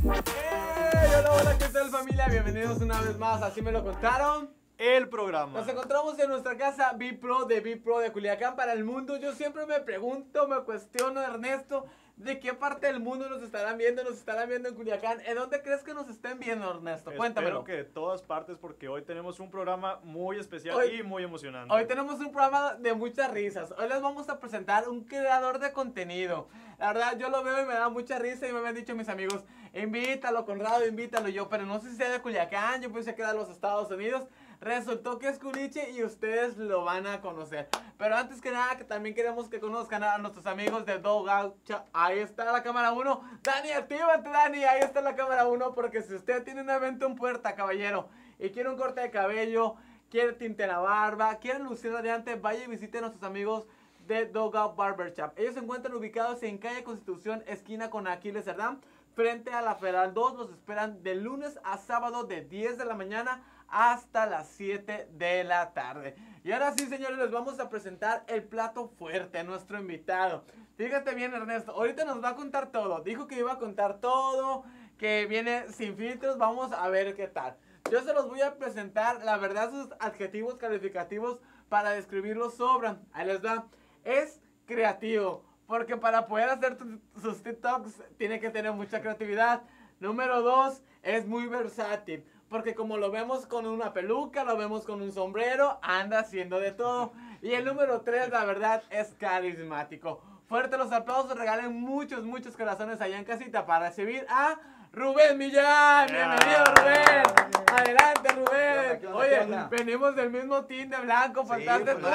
Hola, hola, ¿qué tal familia? Bienvenidos una vez más, así me lo contaron. El programa. Nos encontramos en nuestra casa B-Pro de Culiacán para el mundo. Yo siempre me pregunto, me cuestiono, Ernesto, ¿de qué parte del mundo nos estarán viendo? ¿Nos estarán viendo en Culiacán? ¿En dónde crees que nos estén viendo, Ernesto? Cuéntamelo. Espero que de todas partes, porque hoy tenemos un programa muy especial y muy emocionante. Hoy tenemos un programa de muchas risas. Hoy les vamos a presentar un creador de contenido. La verdad, yo lo veo y me da mucha risa y me han dicho mis amigos, invítalo, Conrado, invítalo. Yo, pero no sé si sea de Culiacán, yo pensé que era de los Estados Unidos. Resultó que es culiche y ustedes lo van a conocer. Pero antes que nada, que también queremos que conozcan a nuestros amigos de Dogout. Ahí está la cámara 1. Dani, actívate, Dani. Ahí está la cámara 1. Porque si usted tiene un evento en puerta, caballero, y quiere un corte de cabello, quiere tinte en la barba, quiere lucir radiante, vaya y visite a nuestros amigos de Dogout Barber Shop. Ellos se encuentran ubicados en calle Constitución, esquina con Aquiles Cerdán, frente a la Federal 2. Los esperan de lunes a sábado de 10 de la mañana hasta las 7 de la tarde. Y ahora sí, señores, les vamos a presentar el plato fuerte, nuestro invitado. Fíjate bien, Ernesto, ahorita nos va a contar todo. Dijo que iba a contar todo, que viene sin filtros. Vamos a ver qué tal. Yo se los voy a presentar, la verdad, sus adjetivos calificativos para describirlos sobran. Ahí les va. Es creativo, porque para poder hacer sus TikToks tiene que tener mucha creatividad. Número 2, es muy versátil, porque como lo vemos con una peluca, lo vemos con un sombrero, anda haciendo de todo. Y el número 3, la verdad, es carismático. Fuerte los aplausos, regalen muchos corazones allá en casita para recibir a Rubén Millán. Bienvenido, Rubén. Adelante, Rubén. Oye, venimos del mismo team de blanco, faltaste tú,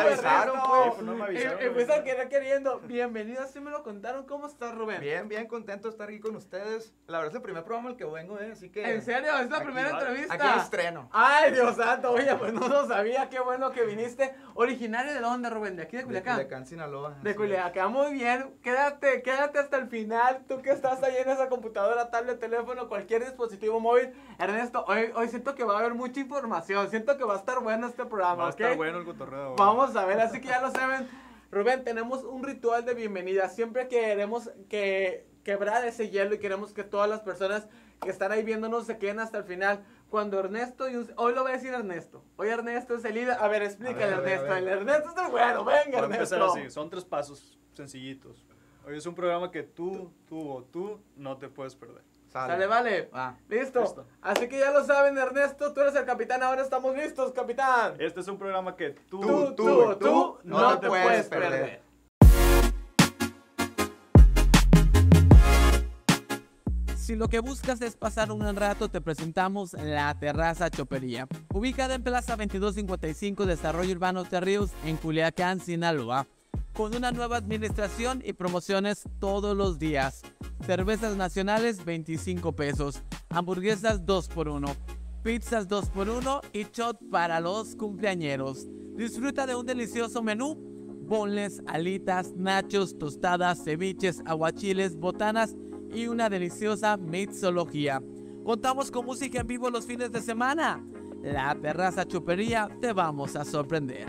y pues al querer queriendo. Bienvenido, así me lo contaron. ¿Cómo estás, Rubén? Bien contento de estar aquí con ustedes. La verdad es el primer programa al que vengo, así que... ¿En serio? ¿Es la primera entrevista? Aquí lo estreno. Ay, Dios santo, oye, pues no lo sabía. Qué bueno que viniste. ¿Originario de dónde, Rubén? ¿De aquí de Culiacán? De Culiacán, Sinaloa. De Culiacán, muy bien. Quédate hasta el final. Tú que estás ahí en esa computadora, tablet, teléfono, cualquier dispositivo móvil. Ernesto, hoy siento que va a haber mucha información. Siento que va a estar bueno este programa. Va a estar bueno el cotorreo. Vamos a ver, así que ya lo saben. Rubén, tenemos un ritual de bienvenida. Siempre queremos quebrar ese hielo y queremos que todas las personas que están ahí viéndonos se queden hasta el final. Cuando Ernesto, hoy lo va a decir Ernesto. Hoy Ernesto es el líder. A ver, explícale, Ernesto. A ver. El Ernesto es el bueno. Venga, Voy a empezar Ernesto. así, son 3 pasos sencillitos. Hoy es un programa que tú no te puedes perder. Sale, vale. Listo. Así que ya lo saben, Ernesto, tú eres el capitán. Ahora estamos listos, capitán. Este es un programa que tú no te puedes perder. Si lo que buscas es pasar un buen rato, te presentamos La Terraza Chopería, ubicada en Plaza 2255, Desarrollo Urbano de Ríos, en Culiacán, Sinaloa, con una nueva administración y promociones todos los días. Cervezas nacionales 25 pesos, hamburguesas 2x1, pizzas 2x1 y shot para los cumpleañeros. Disfruta de un delicioso menú: boneless, alitas, nachos, tostadas, ceviches, aguachiles, botanas y una deliciosa mixología. Contamos con música en vivo los fines de semana. La Terraza Chopería, te vamos a sorprender.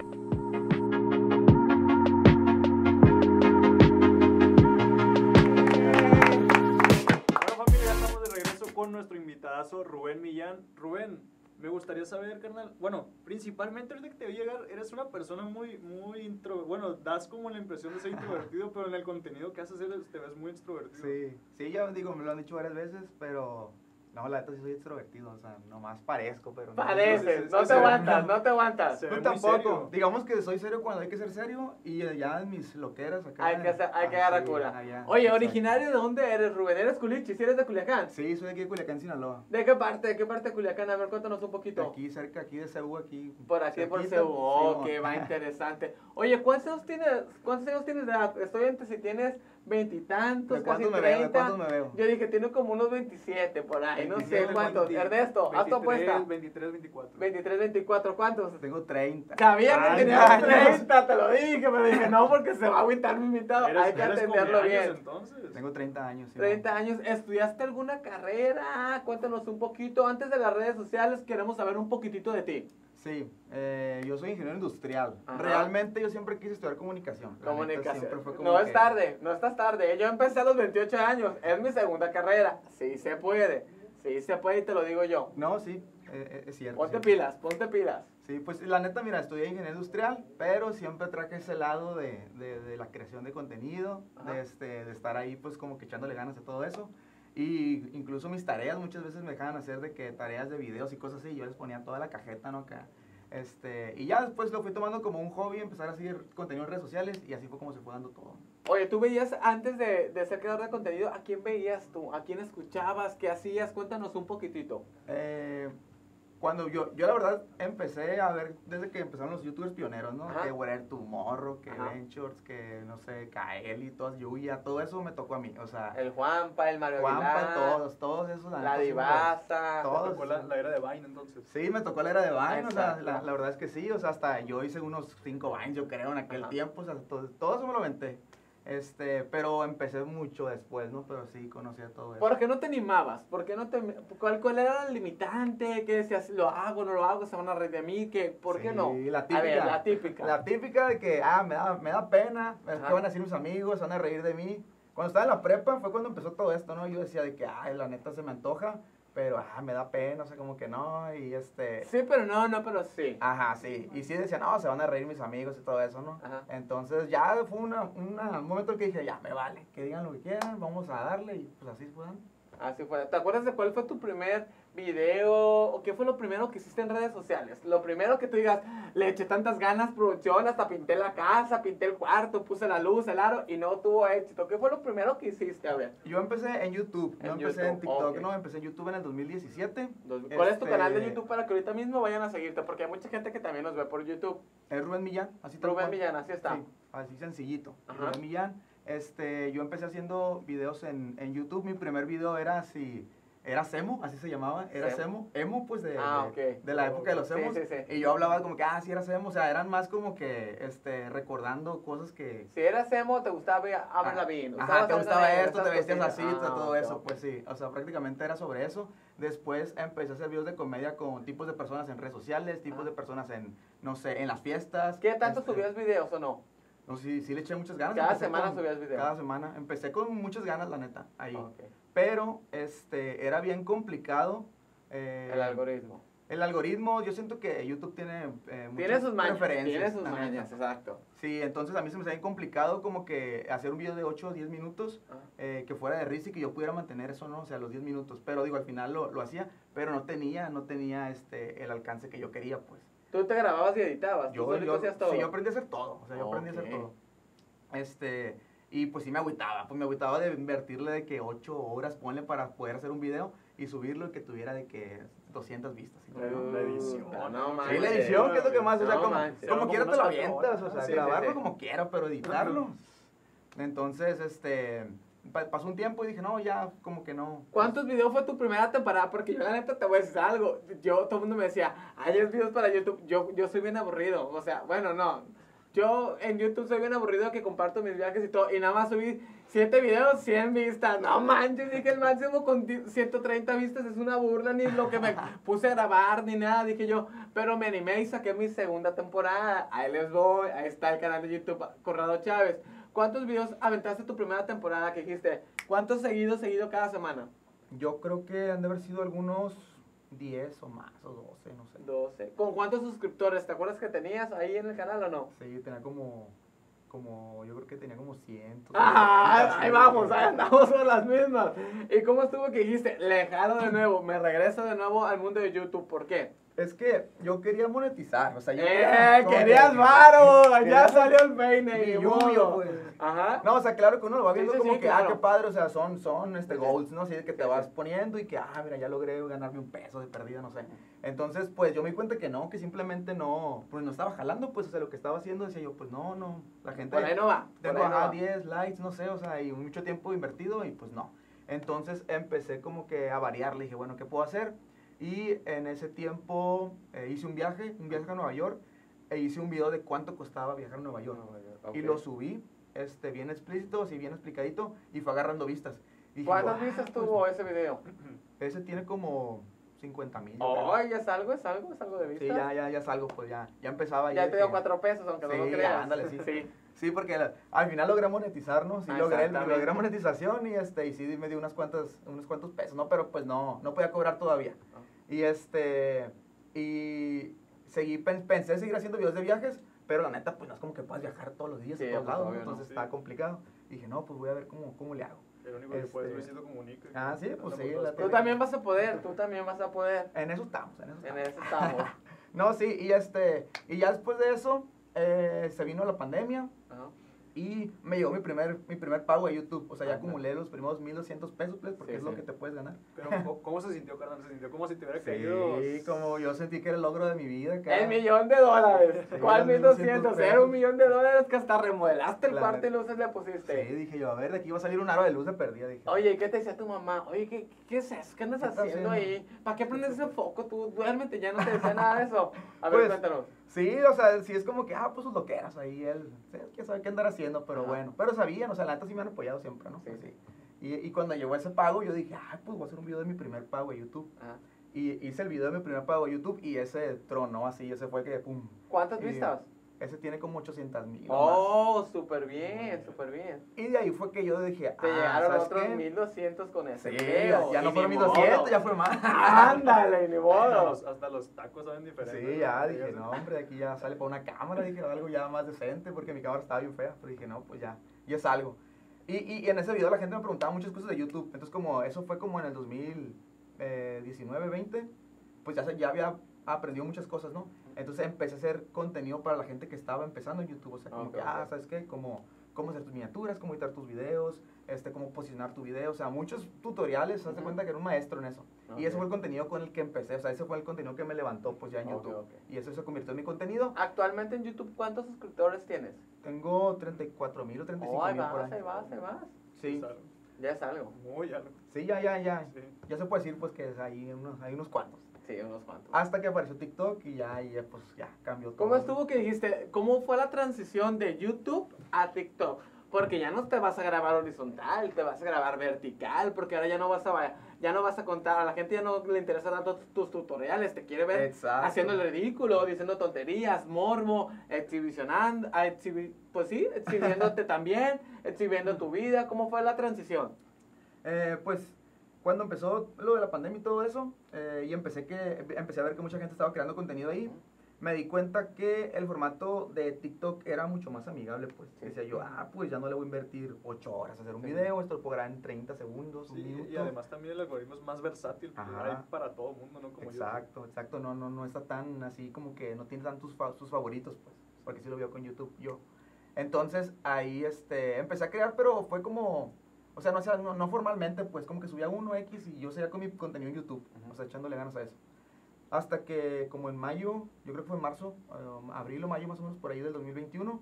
Con nuestro invitadazo Rubén Millán. Rubén, me gustaría saber, carnal, bueno, principalmente ahorita que te voy a llegar, eres una persona muy bueno, das como la impresión de ser introvertido, pero en el contenido que haces te ves muy extrovertido. Sí, ya digo, me lo han dicho varias veces, pero no, la neta sí soy extrovertido, o sea, nomás parezco, pero... Pareces, no te aguantas. Tú tampoco. Digamos que soy serio cuando hay que ser serio y ya en mis loqueras acá... Hay que agarrar cura. Oye, exacto. ¿Originario de dónde eres, Rubén? ¿Eres culichi? ¿Si eres de Culiacán? Sí, soy de aquí de Culiacán, Sinaloa. ¿De qué parte? ¿De qué parte de Culiacán? A ver, cuéntanos un poquito. Aquí cerca, aquí de Ceú, aquí... Por aquí, cerquita. por Ceú. Oh, Sí, que va interesante. Oye, ¿cuántos años tienes de edad? Estoy entre si tienes veintitantos, casi 30. ¿De cuántos me veo? Yo dije, tiene como unos 27 por ahí, 27, no sé cuántos. Ernesto, haz tu apuesta. 23, 24. 23, 24, ¿cuántos? Tengo 30. Sabía que Ay, tenías años. 30, te lo dije, pero dije, no, porque se va a agüitar mi invitado. Hay que ¿Eres atenderlo cumpleaños, bien. entonces? Tengo 30 años. Sí, 30 años, ¿estudiaste alguna carrera? Cuéntanos un poquito. Antes de las redes sociales, queremos saber un poquitito de ti. Sí, yo soy ingeniero industrial. Ajá. Realmente yo siempre quise estudiar comunicación. La neta, Comunicación. siempre fue como No que- es tarde, no estás tarde. Yo empecé a los 28 años, es mi segunda carrera. Sí se puede y te lo digo yo. No, sí, es cierto. Ponte sí. pilas, ponte pilas. Sí, pues la neta, mira, estudié ingeniería industrial, pero siempre traje ese lado de la creación de contenido, Ajá. de estar ahí pues como que echándole ganas a todo eso. Y incluso mis tareas muchas veces me dejaban hacer de que tareas de videos y cosas así, y yo les ponía toda la cajeta, ¿no? Acá. Y ya después lo fui tomando como un hobby, empezar a hacer contenido en redes sociales, y así fue como se fue dando todo. Oye, tú veías antes de ser creador de contenido, ¿a quién veías tú? ¿A quién escuchabas? ¿Qué hacías? Cuéntanos un poquitito. Cuando yo la verdad empecé a ver desde que empezaron los youtubers pioneros, ¿no? Ajá. Que Where Tomorrow, que Ajá. Ventures, que no sé, Kaeli, todas, Yuya, todo eso me tocó a mí, o sea, El Juanpa, el Mario Juanpa, Aguilar, todos esos. la neta, sí, Divasa. Todos. Tocó la era de Vine entonces. Sí, me tocó la era de Vine, o sea, Exacto. la verdad es que sí, o sea, hasta yo hice unos 5 Vines, yo creo, en aquel Ajá. tiempo, o sea, todo eso me lo aventé. Pero empecé mucho después, ¿no? Pero sí, conocía todo eso. ¿Por qué no te animabas? ¿Por qué no te... ¿Cuál era el limitante? ¿Qué decías? ¿Lo hago, no lo hago? ¿Se van a reír de mí? ¿Por qué Sí, no? la típica. A ver, la típica. La típica de que, me da pena, Ajá. ¿qué van a decir mis amigos? Se van a reír de mí. Cuando estaba en la prepa fue cuando empezó todo esto, ¿no? Yo decía de que, la neta se me antoja, pero, me da pena, o sea, como que no, y Sí, pero no, pero sí. Ajá, sí. Y sí decía, no, se van a reír mis amigos y todo eso, ¿no? Ajá. Entonces ya fue un momento en que dije, ya, me vale, que digan lo que quieran, vamos a darle, y pues así fue. Así fue. ¿Te acuerdas de cuál fue tu primer video o qué fue lo primero que hiciste en redes sociales? Lo primero que tú digas, le eché tantas ganas, producción, hasta pinté la casa, pinté el cuarto, puse la luz, el aro y no tuvo éxito. ¿Qué fue lo primero que hiciste? A ver. Yo empecé en YouTube, no En empecé en YouTube, TikTok, ok. no, empecé en YouTube en el 2017. ¿Cuál es tu Este, canal de YouTube para que ahorita mismo vayan a seguirte? Porque hay mucha gente que también nos ve por YouTube. Es Rubén Millán, así tal Rubén cual. Millán, así está. Sí, así sencillito. Ajá. Rubén Millán. Yo empecé haciendo videos en YouTube. Mi primer video era era Semo, así se llamaba. Era Semo. Semo. Emo, pues Ok. de la época de los Sí, Emos. sí, sí. Y yo hablaba como que, sí era Semo. O sea, eran más como que recordando cosas que. Si eras emo, te gustaba Avril Lavigne. Ajá, te usabas gustaba Avril esto, te Lavigne, vestías esas así, cosillas. todo Ok, eso, ok. pues sí. O sea, prácticamente era sobre eso. Después empecé a hacer videos de comedia con tipos de personas en redes sociales, tipos Ajá. de personas en, no sé, en las fiestas. ¿Qué tanto subías videos o no? No, sí le eché muchas ganas. Cada Empecé semana subías video. Cada semana. Empecé con muchas ganas, la neta, ahí. Ok. Pero, era bien complicado. El algoritmo. El algoritmo, yo siento que YouTube tiene Tiene muchas sus mañas. preferencias. Tiene sus la neta. mañas, exacto. Sí, entonces a mí se me hacía bien complicado como que hacer un video de 8 o 10 minutos Ajá. que fuera de risa y que yo pudiera mantener eso, ¿no? O sea, los 10 minutos. Pero digo, al final lo hacía, pero no tenía el alcance que yo quería, pues. Tú te grababas y editabas. Tú solito hacías todo. Sí, yo aprendí a hacer todo. O sea, yo aprendí a hacer Ok. todo. Y pues sí me agüitaba de invertirle de que 8 horas, ponle para poder hacer un video y subirlo y que tuviera de que 200 vistas. ¿Sí? La edición. No Sí, manches. la edición, que es lo que más, o sea, No como manches. como Como quiera te unas lo 4 avientas, horas, o sea, sí, sí, grabarlo sí. como quiera, pero editarlo. Entonces, pasó un tiempo y dije, no, ya, como que no. ¿Cuántos videos fue tu primera temporada? Porque yo la neta te voy a decir algo. Todo el mundo me decía, hay videos para YouTube. Yo soy bien aburrido. O sea, bueno, no. Yo en YouTube soy bien aburrido que comparto mis viajes y todo. Y nada más subí 7 videos, 100 vistas. No manches, dije el máximo con 130 vistas es una burla. Ni lo que me puse a grabar, ni nada. Dije yo, pero me animé y saqué mi segunda temporada. Ahí les voy. Ahí está el canal de YouTube, Corrado Chávez. ¿Cuántos videos aventaste tu primera temporada que dijiste? ¿Cuántos seguido cada semana? Yo creo que han de haber sido algunos 10 o más, o 12, no sé. 12. ¿Con cuántos suscriptores? ¿Te acuerdas que tenías ahí en el canal o no? Sí, tenía yo creo que tenía como 100. Ahí vamos, ahí andamos con las mismas. ¿Y cómo estuvo que dijiste, le jalo de nuevo, me regreso de nuevo al mundo de YouTube? ¿Por qué? Es que yo quería monetizar, o sea, yo como ¡Querías que- varo! Ya quería- salió el peine. Mi ni lluvio, modo. pues. Ajá. No, o sea, claro que uno lo va Sí, viendo sí, como sí, que, claro. qué padre, o sea, son goals, ¿no? Así de que te Sí, vas sí. poniendo y que, mira, ya logré ganarme un peso de perdida, no sé. Entonces, pues, yo me di cuenta que no, que simplemente no, pues, no estaba jalando, pues, o sea, lo que estaba haciendo, decía yo, pues, no, la gente... Por ahí no va. por Tengo, ahí no va. 10 likes, no sé, o sea, y mucho tiempo invertido y, pues, no. Entonces, empecé como que a variar, le dije, bueno, ¿qué puedo hacer? Y en ese tiempo hice un viaje a Nueva York, e hice un video de cuánto costaba viajar a Nueva York. Ok. Y lo subí, bien explícito, así bien explicadito, y fue agarrando vistas. Y dije, ¿Cuántas "Ah, vistas pues, tuvo ese video? ese tiene como 50,000. Oh, ya es algo de vista. Sí, ya salgo, pues ya empezaba. Ya ahí te de dio que- 4 pesos, aunque no lo Sí, creas. ándale, sí. Sí. Sí, porque al final logré monetizar, ¿no? Sí, Ah, logré exactamente. monetización y sí me dio unos cuantos pesos, ¿no? Pero pues no podía cobrar todavía. Ah. Y pensé seguir haciendo videos de viajes, pero la neta, pues no es como que puedas viajar todos los días Sí, a todos pues, lados, ¿no? obvio, ¿no? Entonces Sí. está complicado. Dije, no, pues voy a ver cómo le hago. El único que puede es Luisito Comunica. Ah, sí, pues Anda sí, por la todas Tú también vas a poder. En eso estamos. En eso estamos. No, sí, y ya después de eso, se vino la pandemia. Ajá. Y me llegó mi primer pago de YouTube. O sea, ya Ajá. acumulé los primeros 1,200 pesos, pues, porque Sí, es lo sí. que te puedes ganar. Pero, ¿cómo se sintió, carnal? ¿Se sintió como si te hubiera caído? Sí, como yo sentí que era el logro de mi vida. El $1,000,000. Sí, ¿Cuál los 1,200? 1,200 Era $1,000,000 que hasta remodelaste el La cuarto y neta. luces le Sí, pusiste. dije yo, a ver, de aquí va a salir un aro de luz de perdida. Dije. Oye, ¿y qué te decía tu mamá? Oye, ¿qué es eso? ¿Qué andas ¿Qué estás haciendo haciendo? ahí? ¿Para qué prendes ese foco? Tú duérmete, ya no te decía nada de eso. A ver, Pues, cuéntanos. Sí, o sea, sí es como que, pues sus loqueras ahí, él, sí, que sabe qué andar haciendo, pero Ajá. bueno. Pero sabían, o sea, la neta sí me han apoyado siempre, ¿no? Sí, Pues, sí. Y cuando llegó ese pago, yo dije, pues voy a hacer un video de mi primer pago de YouTube. Ajá. Y hice el video de mi primer pago de YouTube y ese tronó así, ese fue que, pum. ¿Cuántas Y vistas? Ese tiene como 800,000. Oh, súper bien, súper bien. Y de ahí fue que yo dije, Te llegaron ¿sabes otros qué? 1,200 con ese Sí, video. ya no y fueron ni 1,200, modo. ya fue más. Ándale, ni modo. Hasta los tacos saben diferente. Sí, ya dije, no, hombre, aquí ya sale para una cámara, dije, algo ya más decente, porque mi cámara estaba bien fea, pero dije, no, pues ya es algo. Y en ese video la gente me preguntaba muchas cosas de YouTube, entonces como eso fue como en el 2019, 20, pues ya había aprendido muchas cosas, ¿no? Entonces empecé a hacer contenido para la gente que estaba empezando en YouTube, o sea, como Ok, que, ok. ¿sabes qué? Cómo hacer tus miniaturas, cómo editar tus videos, cómo posicionar tu video, o sea, muchos tutoriales, haz de Ujú. cuenta que era un maestro en eso. Ok. Y ese fue el contenido con el que empecé, o sea, ese fue el contenido que me levantó pues ya en Ok, YouTube. ok. Y eso se convirtió en mi contenido. Actualmente en YouTube, ¿cuántos suscriptores tienes? Tengo 34,000 o 35,000 Oh, ahí por vas, ahí. ahí vas, ahí vas. Sí, Ya es algo. Muy algo. sí, ya. Sí. Ya se puede decir pues que hay unos cuantos. Sí, unos cuantos. Hasta que apareció TikTok y ya pues ya cambió todo. ¿Cómo estuvo que dijiste? ¿Cómo fue la transición de YouTube a TikTok? Porque ya no te vas a grabar horizontal, te vas a grabar vertical, porque ahora ya no vas a contar, a la gente ya no le interesa tanto tus tutoriales, te quiere ver Exacto. haciendo el ridículo, diciendo tonterías, mormo, pues sí, exhibiéndote también, exhibiendo tu vida. ¿Cómo fue la transición? Pues cuando empezó lo de la pandemia y todo eso, y empecé a ver que mucha gente estaba creando contenido ahí, me di cuenta que el formato de TikTok era mucho más amigable, pues. Sí. Decía yo, pues ya no le voy a invertir 8 horas a hacer un Sí. video, esto lo puedo grabar en 30 segundos, un Sí, minuto. y además también el algoritmo es más versátil, porque Ajá. hay para todo el mundo, ¿no? Como Exacto, no está tan así como que no tiene tantos sus favoritos, pues, porque sí lo veo con YouTube yo. Entonces ahí empecé a crear, pero fue como, o sea, no formalmente, pues como que subía uno X y yo seguía con mi contenido en YouTube, Ujú. o sea, echándole ganas a eso. Hasta que como en mayo, yo creo que fue en marzo, abril o mayo más o menos por ahí del 2021,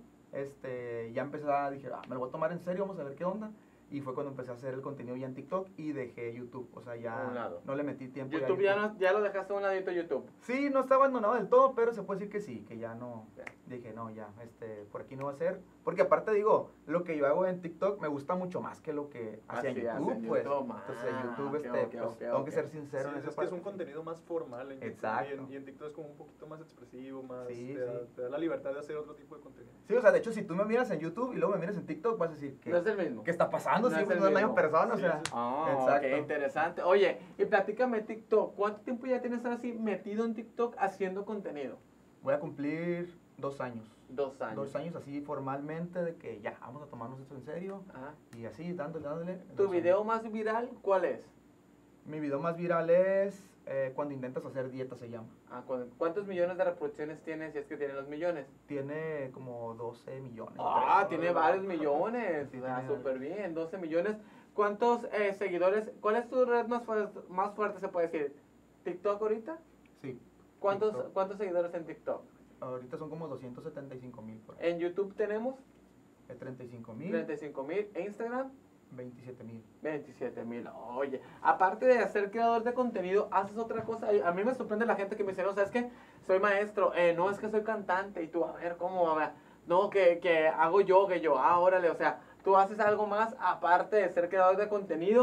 ya dije, me lo voy a tomar en serio, vamos a ver qué onda. Y fue cuando empecé a hacer el contenido ya en TikTok y dejé YouTube, o sea, A un ya lado. no le metí tiempo. YouTube ya lo dejaste a un ladito YouTube. Sí, no está abandonado del todo, pero se puede decir que sí, que ya no. Ya. Dije, no, ya, por aquí no va a ser. Porque aparte digo, lo que yo hago en TikTok me gusta mucho más que lo que hacía en Así hace YouTube, en pues. YouTube. Entonces en YouTube, ok, pues, ok, tengo ok. que ser sincero en Sí, esa es que es parte. un contenido más formal en YouTube. Exacto. Y en TikTok es como un poquito más expresivo, más Sí, te da la libertad de hacer otro tipo de contenido. Sí, o sea, de hecho, si tú me miras en YouTube y luego me miras en TikTok, vas a decir, No es el mismo. ¿qué está pasando? No Sí, es pues el no es la mismo. misma persona, o Sí, sea. sí. Ok, interesante. Oye, y platícame TikTok. ¿Cuánto tiempo ya tienes ahora sí metido en TikTok haciendo contenido? Voy a cumplir 2 años. 2 años. 2 años así formalmente de que ya, vamos a tomarnos esto en serio. Ajá. Y así, dándole. ¿Tu 2 video años. más viral cuál es? Mi video más viral es cuando intentas hacer dieta, se llama. ¿Cuántos millones de reproducciones tienes si es que tiene los millones? Tiene como 12 millones. Ah, 13. tiene varios millones. Sí, Ah, tiene súper bien, 12 millones. ¿Cuántos seguidores? ¿Cuál es tu red más fuerte, se puede decir? ¿TikTok ahorita? Sí. ¿Cuántos TikTok. seguidores en TikTok? Ahorita son como 275,000. En YouTube tenemos 35,000. 35,000. ¿E Instagram? 27,000. 27,000. Oye, aparte de ser creador de contenido, haces otra cosa. A mí me sorprende la gente que me dice, no, ¿sabes qué? Soy maestro. No, es que soy cantante. Y tú, a ver, ¿cómo? A ver, no, que hago yoga. Y yo, órale. O sea, tú haces algo más aparte de ser creador de contenido,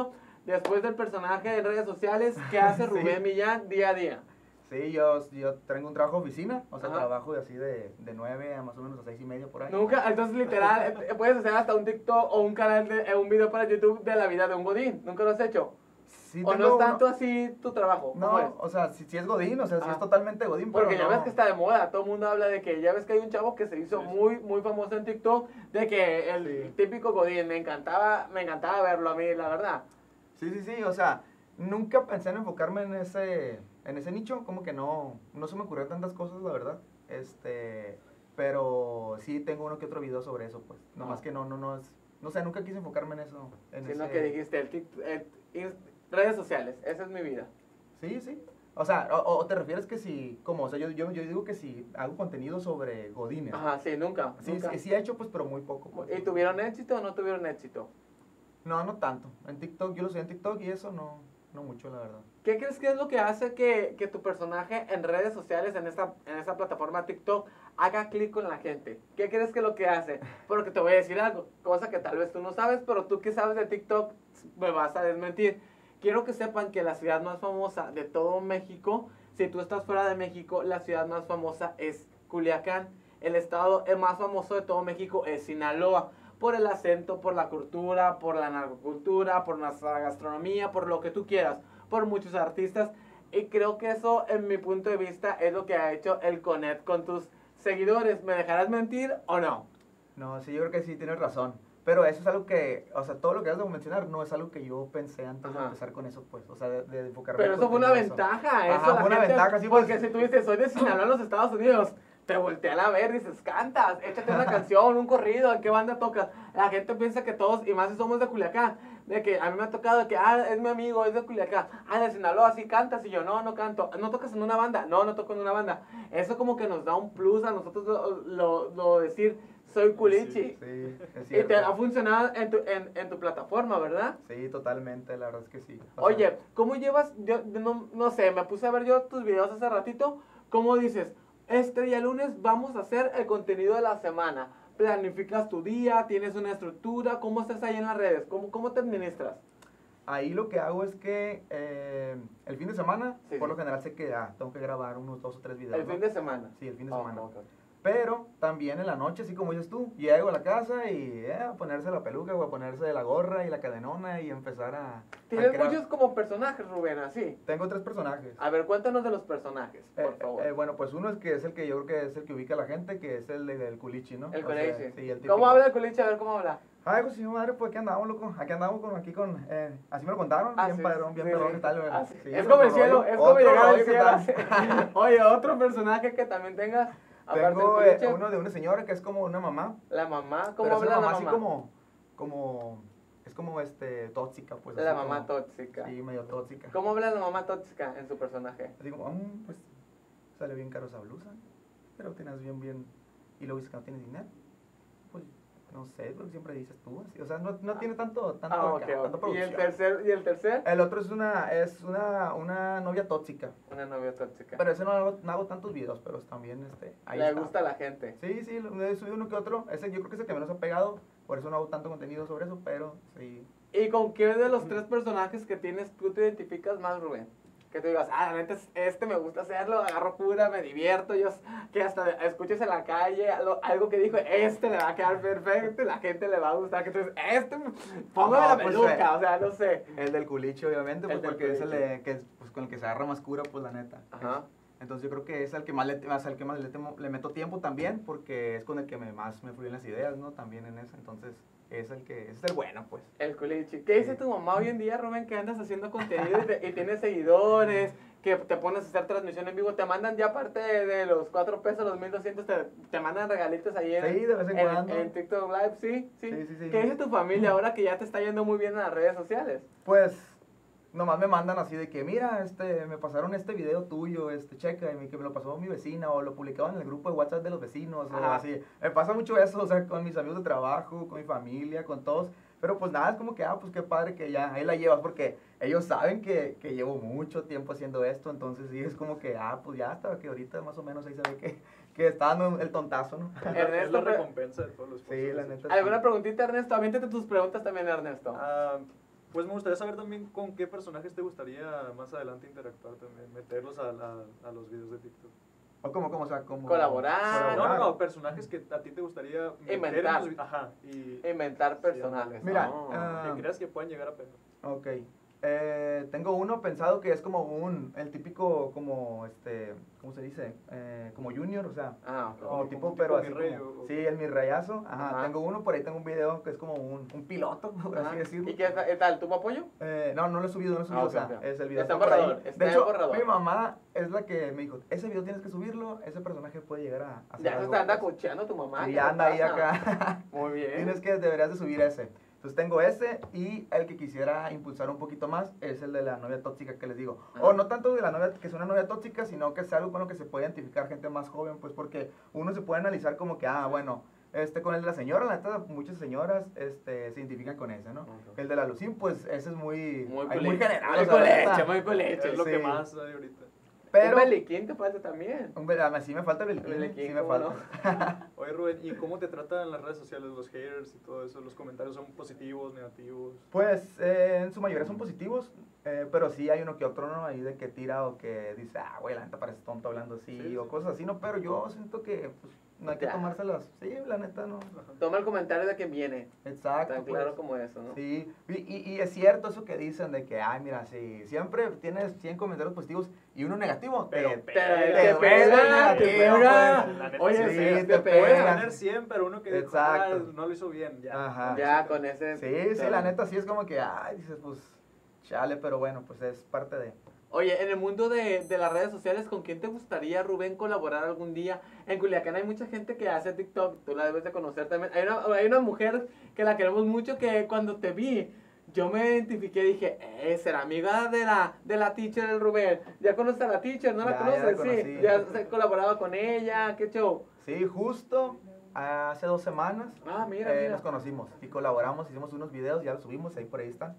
después del personaje en redes sociales, ¿qué hace Sí. Rubén Millán día a día? Sí, yo tengo un trabajo de oficina, o sea, Ajá. trabajo de así de 9 a más o menos a 6:30 por ahí. Nunca, entonces literal, puedes hacer hasta un TikTok o un canal un video para YouTube de la vida de un godín. ¿Nunca lo has hecho? Sí, ¿O no tengo es tanto uno- así tu trabajo? ¿Cómo No, es? o sea, si es Godín, o sea, si Ah. es totalmente Godín, pero Porque ya no. ves que está de moda, todo el mundo habla de que ya ves que hay un chavo que se hizo Sí, sí. muy famoso en TikTok, de que el Sí. típico godín, me encantaba verlo a mí, la verdad. Sí, o sea, nunca pensé en enfocarme en ese nicho, como que no se me ocurrió tantas cosas, la verdad. Pero sí tengo uno que otro video sobre eso, pues. Nomás Ah. que no sé, nunca quise enfocarme en eso. Sino que dijiste, redes sociales, esa es mi vida. Sí. O sea, o te refieres que si, como, o sea, yo digo que si hago contenido sobre godines. Ajá, sí, nunca. Sí, nunca. sí he hecho, pues, pero muy poco. Pues. ¿Y tuvieron éxito o no tuvieron éxito? No tanto. En TikTok, yo lo sé en TikTok y eso no mucho, la verdad. ¿Qué crees que es lo que hace que tu personaje en redes sociales, en esta plataforma TikTok, haga clic con la gente? ¿Qué crees que es lo que hace? Porque te voy a decir algo, cosa que tal vez tú no sabes, pero tú que sabes de TikTok me vas a desmentir. Quiero que sepan que la ciudad más famosa de todo México, si tú estás fuera de México, la ciudad más famosa es Culiacán. El estado más famoso de todo México es Sinaloa. Por el acento, por la cultura, por la narcocultura, por nuestra gastronomía, por lo que tú quieras, por muchos artistas. Y creo que eso, en mi punto de vista, es lo que ha hecho el connect con tus seguidores. ¿Me dejarás mentir o no? No, sí, yo creo que sí tienes razón. Pero eso es algo que, o sea, todo lo que has de mencionar no es algo que yo pensé antes de Ajá. empezar con eso, pues. O sea, de enfocarme Pero en eso fue una contenido, ventaja, Ajá, eso la fue una gente- ventaja, sí, pues. porque si tú dices, soy de Sinaloa en los Estados Unidos, te voltean a ver, dices, cantas, échate una canción, un corrido, ¿en qué banda tocas? La gente piensa que todos, y más si somos de Culiacán, de que a mí me ha tocado que, es mi amigo, es de Culiacán, de Sinaloa, sí cantas, y yo, no canto, ¿no tocas en una banda? No toco en una banda. Eso como que nos da un plus a nosotros lo decir, soy culichi. Sí, es Y te cierto. ha funcionado en tu plataforma, ¿verdad? Sí, totalmente, la verdad es que sí. O Oye, sea, ¿cómo llevas? Yo no sé, me puse a ver yo tus videos hace ratito. ¿Cómo dices? Este día lunes vamos a hacer el contenido de la semana. ¿Planificas tu día? ¿Tienes una estructura? ¿Cómo estás ahí en las redes? ¿Cómo te administras? ahí lo que hago es que el fin de semana, Sí, por sí. lo general sé que tengo que grabar unos 2 o 3 videos. El ¿no? fin de semana. Sí, el fin de Oh, semana. ok. Pero también en la noche, así como dices tú, llego a la casa y a ponerse la peluca o a ponerse la gorra y la cadenona y empezar a Tienes crear. muchos como personajes, Rubén, así. Tengo 3 personajes. A ver, cuéntanos de los personajes, por favor. Bueno, pues uno es el que yo creo que es el que ubica a la gente, que es el del culichi, ¿no? El O sea, culichi. sí, el típico. ¿Cómo habla el culichi? A ver, ¿cómo habla? Ay, pues sí, madre, pues aquí andamos, loco. Aquí andamos así me lo contaron. Bien sí, padrón, bien sí, perrón, sí. ¿qué tal? güey? Ah, sí. Sí, Es otro como el cielo, rollo, es como otro llegar al rollo, ¿qué cielo. tal? Oye, otro personaje que también tengas, aparte Tengo del culichi. uno de una señora que es como una mamá. La mamá, ¿cómo Pero es habla una la mamá así mamá? es como tóxica, pues. La así mamá como- tóxica. Sí, medio tóxica. ¿Cómo habla la mamá tóxica en su personaje? Así como, pues, sale bien caro esa blusa, pero tienes bien, y luego dices que no tienes dinero. Pues, no sé, es lo que siempre dices tú, así. O sea, no tiene tanto Ok, tanta ok. ¿Y el producción. tercer? El otro es una novia tóxica. Una novia tóxica. Pero ese no hago tantos videos, pero también ahí Le está. gusta a la gente. Sí, he subido uno que otro. Ese yo creo que es el que menos ha pegado, por eso no hago tanto contenido sobre eso, pero sí. ¿Y con qué de los 3 personajes que tienes tú te identificas más, Rubén? Que tú digas, la neta, me gusta hacerlo, agarro cura, me divierto, que hasta escuches en la calle algo que dijo, le va a quedar perfecto, y la gente le va a gustar, que tú dices, póngame No, la pues, peluca, o sea, no sé. El del culichi, obviamente, pues El del porque es culichi. que es, pues, con el que se agarra más cura, pues la neta. Ajá. Entonces yo creo que es el que más le meto tiempo también, porque es con el que más me fluyen las ideas, ¿no? También en eso, entonces es el bueno, pues. El culichi. ¿Qué dice tu mamá hoy en día, Rubén, que andas haciendo contenido y tienes seguidores, que te pones a hacer transmisión en vivo? ¿Te mandan ya aparte de los 4 pesos, los 1200, te mandan regalitos ahí Sí, de vez en cuando. en TikTok Live? Sí. Sí. ¿Qué dice tu familia ahora que ya te está yendo muy bien en las redes sociales? Pues nomás me mandan así de que, mira, me pasaron este video tuyo, checa, y que me lo pasó mi vecina, o lo publicaban en el grupo de WhatsApp de los vecinos, o Ajá. así. Me pasa mucho eso, o sea, con mis amigos de trabajo, con mi familia, con todos. Pero pues nada, es como que, pues qué padre que ya ahí la llevas, porque ellos saben que llevo mucho tiempo haciendo esto, entonces sí, es como que, pues ya hasta que ahorita más o menos ahí se ve que está dando el tontazo, ¿no? Es Ernesto, la recompensa de todos los Sí, la esfuerzos. neta. ¿Alguna Sí. preguntita, Ernesto? Aviéntate tus preguntas también, Ernesto. Ah, Pues me gustaría saber también con qué personajes te gustaría más adelante interactuar también, meterlos a los videos de TikTok. O como, o sea, como... Colaborar. No, personajes que a ti te gustaría meter Inventar. en tus Ajá, y Inventar personajes. Mira, No. que creas que puedan llegar a pegar. Ok. Tengo uno pensado que es como el típico, ¿cómo se dice? Como junior, o sea, Ah, ok. como tipo, tipo pero mi así rey, como, o- sí, el mi rayazo. Ajá, Ajá. tengo uno, por ahí tengo un video que es como un piloto, por así Ajá. decirlo. ¿Y qué tal? ¿Tuvo apoyo? No, no lo he subido, Ah, o ok, sea, ok. es el video. Está en por ahí. borrador, está De en hecho, borrador. mi mamá es la que me dijo, ese video tienes que subirlo, ese personaje puede llegar a hacer Ya se algo, te anda pues". cocheando tu mamá. Y ¿qué te anda ahí pasa? acá. Muy bien. Deberías de subir ese. Entonces tengo ese y el que quisiera impulsar un poquito más es el de la novia tóxica que les digo. Ajá. O no tanto de la novia, que es una novia tóxica, sino que es algo con lo que se puede identificar gente más joven, pues porque uno se puede analizar como que, bueno, con el de la señora, la neta, muchas señoras se identifican con ese, ¿no? Ok. El de la Lucín, pues ese es muy Muy general. Muy o sea, la neta. coleche, muy coleche. Es lo que sí. más hay ahorita. Pero, Un beliquín te falta también. sí me falta el Beliquín, Beliquín, sí me ¿cómo falta. Oye, Rubén, ¿y cómo te tratan en las redes sociales los haters y todo eso? ¿Los comentarios son positivos, negativos? Pues en su mayoría son positivos, pero sí hay uno que otro, ¿no? Ahí de que tira o que dice, güey, la neta parece tonto hablando así, Sí, o sí. cosas así, ¿no? Pero yo siento que pues, no hay que Ya. tomárselas. Sí, la neta, no. Toma el comentario de quien viene. Exacto. Tan pues. claro como eso, ¿no? Sí, y es cierto eso que dicen de que, mira, si siempre tienes 100 comentarios positivos y uno negativo, Pero Te te pega, te negativo, pega. pues. La neta, Oye, sí, sí, te te pega. Puedes pega. tener 100, pero uno que dijo, Exacto. no lo hizo bien. Ya, Ajá. Ya con ese. Sí, la neta sí es como que, dices, pues, chale, pero bueno, pues es parte de... Oye, en el mundo de las redes sociales, ¿con quién te gustaría, Rubén, colaborar algún día? En Culiacán hay mucha gente que hace TikTok, tú la debes de conocer también. Hay una mujer que la queremos mucho que cuando te vi, yo me identifiqué y dije, será amiga de la teacher del Rubén. ¿Ya conoces a la teacher? ¿No la Ya conoces? la Sí, conocí. ya has colaborado con ella, qué show. Sí, justo hace 2 semanas Mira. nos conocimos y colaboramos, hicimos unos videos, ya los subimos, ahí por ahí están.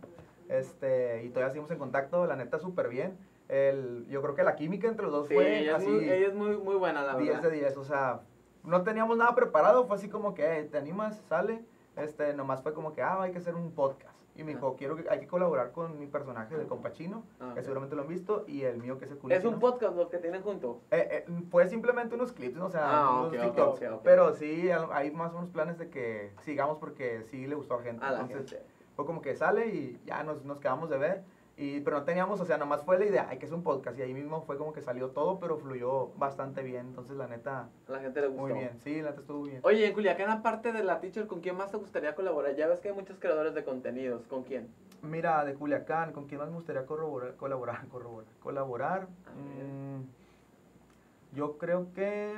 Y todavía seguimos en contacto, la neta súper bien. Yo creo que la química entre los dos Sí, fue ella así es muy, muy buena, la 10 verdad. de 10, o sea, no teníamos nada preparado, fue así como que, ¿te animas? Sale, nomás fue como que, hay que hacer un podcast. Y me dijo, hay que colaborar con mi personaje del Compachino, Ah, que ok. seguramente lo han visto, y el mío que es el Es Culichino. un podcast los que tienen juntos. Fue simplemente unos clips, ¿no? O sea, unos ok, TikToks. ok. Pero sí, hay más o menos planes de que sigamos porque sí le gustó a gente. A la Entonces, gente. fue como que sale y ya nos quedamos de ver. Pero no teníamos, o sea, nomás fue la idea, hay que hacer un podcast. Y ahí mismo fue como que salió todo, pero fluyó bastante bien. Entonces, la neta, A la gente le gustó. muy bien. Sí, la neta estuvo bien. Oye, en Culiacán, aparte de la teacher, ¿con quién más te gustaría colaborar? Ya ves que hay muchos creadores de contenidos. ¿Con quién? Mira, de Culiacán, ¿con quién más me gustaría colaborar? A ver. Yo creo que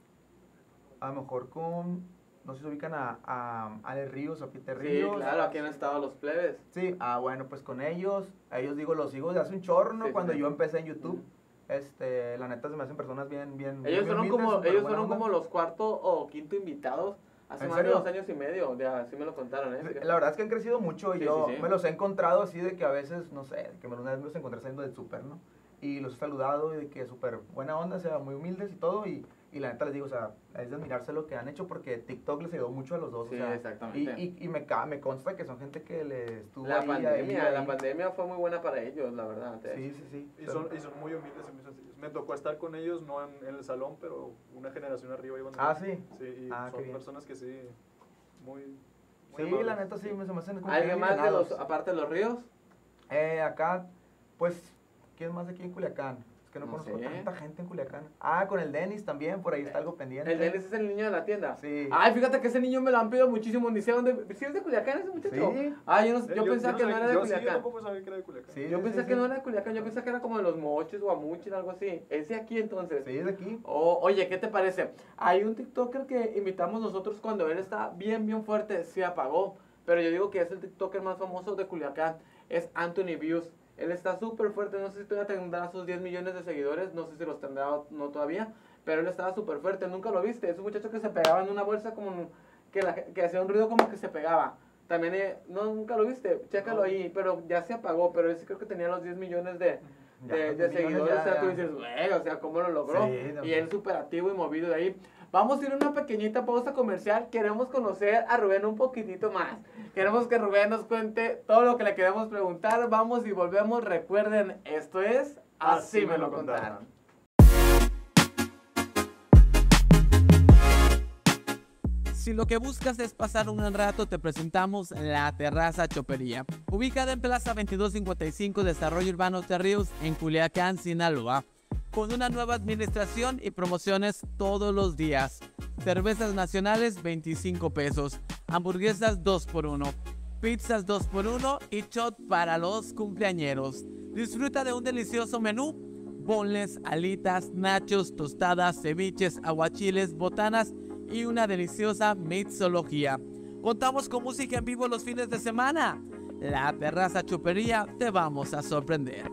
a lo mejor no sé si se ubican a Ale Ríos o a Peter Sí, Ríos. claro, aquí han estado los plebes. Sí, bueno, pues con ellos, a ellos digo, los sigo de hace un chorro, ¿no? Sí, Cuando sí. yo empecé en YouTube, la neta se me hacen personas bien Ellos fueron humildes, súper ellos buena fueron onda. como los cuarto o quinto invitados hace ¿En más de serio? 2 años y medio. Ya, así me lo contaron, ¿eh? La verdad es que han crecido mucho y Sí, yo sí, sí. me los he encontrado así de que a veces, no sé, que una vez me los encontré saliendo del súper, ¿no? Y los he saludado y de que súper buena onda, o sea, muy humildes y todo. Y la neta les digo, o sea, es de admirarse lo que han hecho porque TikTok les ayudó mucho a los dos. Sí, o sea, exactamente. Y me consta que son gente que le estuvo La ahí, pandemia fue muy buena para ellos, la verdad. Sí. Y son muy humildes y muy sencillos. Me tocó estar con ellos, no en el salón, pero una generación arriba iban. Sí. Sí, y Qué son bien. personas que sí, muy Sí, amables. la neta sí, se me hacen como que ¿Alguien bien más de alivianados. aparte de los ríos? Acá, pues, ¿quién más aquí en Culiacán? Es que no No conozco sé. tanta gente en Culiacán. Con el Denis también, por ahí está algo pendiente. El Denis es el niño de la tienda. Sí. Ay, fíjate que ese niño me lo han pedido muchísimo. Ni sé dónde. ¿Sí es de Culiacán ese muchacho? Sí. Yo pensaba que no era de Yo Culiacán. tampoco sabía que era de Culiacán. Sí. Yo pensé que no era de Culiacán, yo pensé que era como de los Mochis o Amuchis, algo así. ¿Es de aquí entonces? Sí, es de aquí. Oye, ¿qué te parece? Hay un TikToker que invitamos nosotros cuando él está bien fuerte, se apagó. Pero yo digo que es el TikToker más famoso de Culiacán. Es Anthony Views. Él está súper fuerte, no sé si todavía tendrá sus 10 millones de seguidores, no sé si los tendrá o no todavía. Pero él estaba súper fuerte, nunca lo viste. Es un muchacho que se pegaba en una bolsa como que hacía un ruido como que se pegaba. También, nunca lo viste, chécalo No. ahí, pero ya se apagó, pero él sí creo que tenía los 10 millones de Ya, de 10 millones seguidores, ya, o sea, tú ya. dices, güey, o sea, ¿cómo lo logró? Sí, no. Y él súper activo y movido de ahí. Vamos a ir a una pequeñita pausa comercial. Queremos conocer a Rubén un poquitito más. Queremos que Rubén nos cuente todo lo que le queremos preguntar. Vamos y volvemos. Recuerden, esto es Así me lo contaron. Si lo que buscas es pasar un buen rato, te presentamos La Terraza Chopería, ubicada en Plaza 2255, Desarrollo Urbano Terrius, en Culiacán, Sinaloa, con una nueva administración y promociones todos los días. Cervezas nacionales 25 pesos, hamburguesas 2x1, pizzas 2x1 y shot para los cumpleañeros. Disfruta de un delicioso menú: boneless, alitas, nachos, tostadas, ceviches, aguachiles, botanas y una deliciosa mixología. Contamos con música en vivo los fines de semana. La Terraza Chopería, te vamos a sorprender.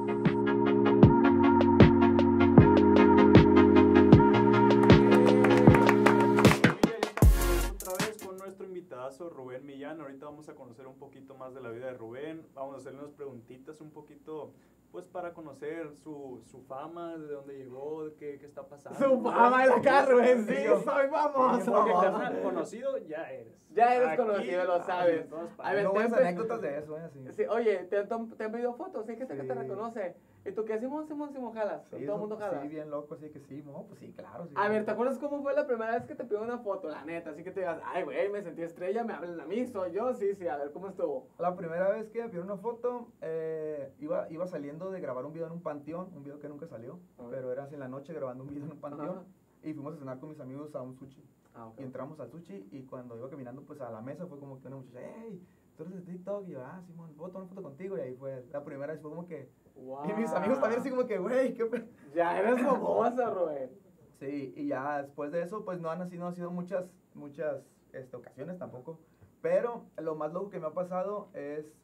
Otra vez con nuestro invitadazo Rubén Millán. Ahorita vamos a conocer un poquito más de la vida de Rubén. Vamos a hacerle unas preguntitas un poquito, pues, para conocer su fama, de dónde llegó, de qué está pasando. Su fama de la cara, Rubén, sí, soy Porque famoso. carnal, conocido ya eres. Ya eres Aquí, conocido, lo sabes. en todas A partes. ver, No buenas te- anécdotas de eso, así. Sí, oye, te han pedido fotos, sí, que te Sí. reconoce. ¿Y tú qué? Simón, jalas. Sí, Todo el mundo jala. Sí, bien loco, así que sí, no, pues sí, claro. Sí, A ver, ¿te acuerdas cómo fue la primera vez que te pidió una foto? La neta, así que te digas, ay, güey, me sentí estrella, me hablan a mí, soy yo. Sí, a ver, ¿cómo estuvo? La primera vez que me pidieron una foto, iba saliendo de grabar un video en un panteón, un video que nunca salió, Ah. pero era así en la noche grabando un video en un panteón. Ajá. Y fuimos a cenar con mis amigos a un sushi. Ah, ok. Y entramos al sushi y cuando iba caminando pues a la mesa fue como que una muchacha, hey, tú eres de TikTok. Y yo, Simón, ¿puedo tomar una foto contigo? Y ahí fue, la primera vez fue como que... Wow. Y mis amigos también así como que, güey, qué pe-". Ya eres famosa, Rubén. Sí, y ya después de eso pues no han sido muchas ocasiones tampoco. Pero lo más loco que me ha pasado es,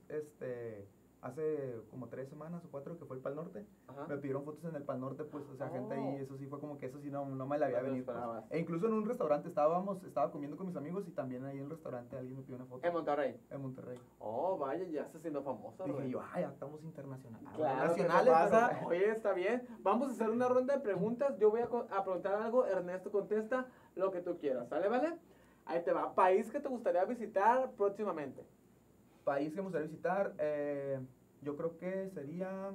hace como 3 semanas o 4 que fue el Pal Norte. Ajá. Me pidieron fotos en el Pal Norte, pues, o sea, gente Oh. ahí, eso sí fue como que eso sí no me la había No te lo venido. Pues. esperabas. E incluso en un restaurante estaba comiendo con mis amigos y también ahí en el restaurante alguien me pidió una foto En Monterrey. en Monterrey. Oh, vaya, ya estás siendo famosa, Dije Rubén. yo, ya estamos internacionales. Claro, ¿qué te nacionales. pasa? pero- Oye, está bien. Vamos a hacer una ronda de preguntas. Yo voy a preguntar algo. Ernesto contesta lo que tú quieras. ¿Sale, vale? Ahí te va. ¿País que te gustaría visitar próximamente? País que me gustaría visitar, yo creo que sería